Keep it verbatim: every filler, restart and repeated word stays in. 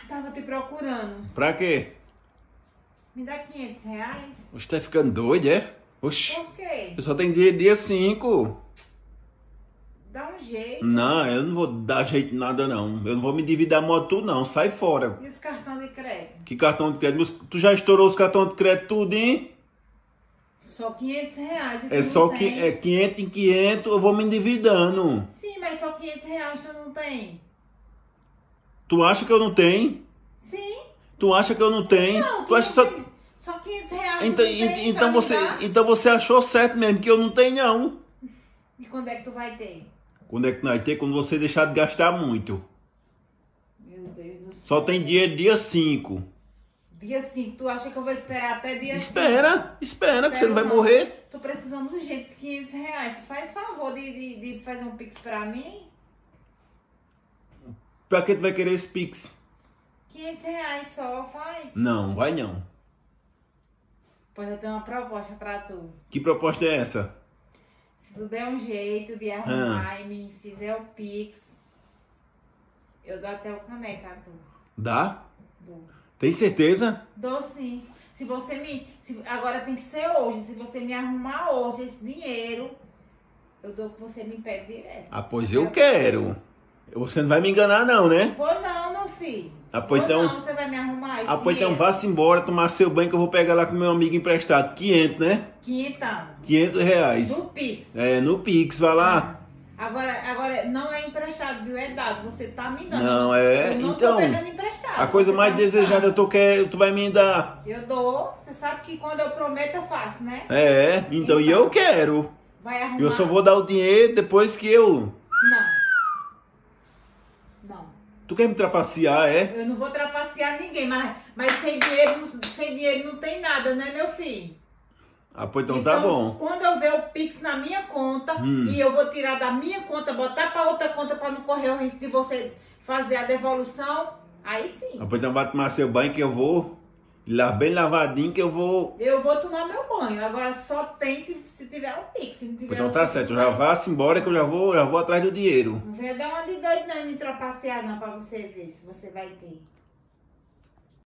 Tava te procurando. Pra quê? Me dá quinhentos reais? Você tá ficando doido, é? Oxi. Por quê? Eu só tenho dia dia cinco. Dá um jeito. Não, eu não vou dar jeito em nada não. Eu não vou me endividar moto não, sai fora. E os cartões de crédito? Que cartão de crédito? Tu já estourou os cartões de crédito tudo, hein? Só quinhentos reais. E tu É não só tem? que é quinhentos em quinhentos, eu vou me endividando. Sim, mas só quinhentos reais tu não tem. Tu acha que eu não tenho? Sim. Tu acha que eu não tenho? Não, tu tu acha não só... tem. Só quinhentos reais Então, tu não tem então, pra você, me dar? então você achou certo mesmo que eu não tenho não. E quando é que tu vai ter? Quando é que nós ter? Quando você deixar de gastar muito. Meu Deus do céu. Só tem dia dia cinco. Dia cinco, tu acha que eu vou esperar até dia cinco? Espera, espera, que você não vai Espero morrer. Tô precisando urgente de quinhentos reais. Faz favor de, de, de fazer um pix pra mim? Pra que tu vai querer esse Pix? quinhentos reais só, faz? Não, vai não. Pois eu tenho uma proposta pra tu. Que proposta é essa? Se tu der um jeito de arrumar e me fizer o pix, eu dou até o caneca a tu. Dá? Dou. Tem certeza? Dou sim. Se você me... se- agora tem que ser hoje. Se você me arrumar hoje esse dinheiro, eu dou o que você me pede direto. Ah, pois eu quero. Você não vai me enganar não, né? Vou não, meu filho. Ah, pois Vou então- não, você vai me arrumar esse Ah, pois então dinheiro. vá-se embora tomar seu banho que eu vou pegar lá com meu amigo emprestado. quinhentos, né? Quinhentão. quinhentos reais. No pix. É, no Pix, vai lá. Agora, agora, não é emprestado, viu? É dado. Você tá me dando. Não, é, Eu não então, tô pegando emprestado. A coisa você mais tá me desejada dando. eu tô querendo, tu vai me dar. Eu dou. Você sabe que quando eu prometo, eu faço, né? É, então, e eu quero. Vai arrumar. Eu só vou dar o dinheiro depois que eu... Não. Não. Tu quer me trapacear, é? Eu não vou trapacear ninguém, mas, mas sem, dinheiro, sem dinheiro não tem nada, né, meu filho? Ah, pois então, tá bom. Quando eu ver o Pix na minha conta Hum. e eu vou tirar da minha conta, botar para outra conta para não correr o risco de você fazer a devolução, aí sim. Ah, pois então vai tomar seu banho que eu vou. Lá bem lavadinho que eu vou. Eu vou tomar meu banho. Agora só tem se, se tiver o Pix. Se não tiver Pois então o tá Pix, certo, não já tem. vá-se embora que eu já vou, já vou atrás do dinheiro. Não venha dar uma de doido não e me trapacear não pra você ver se você vai ter.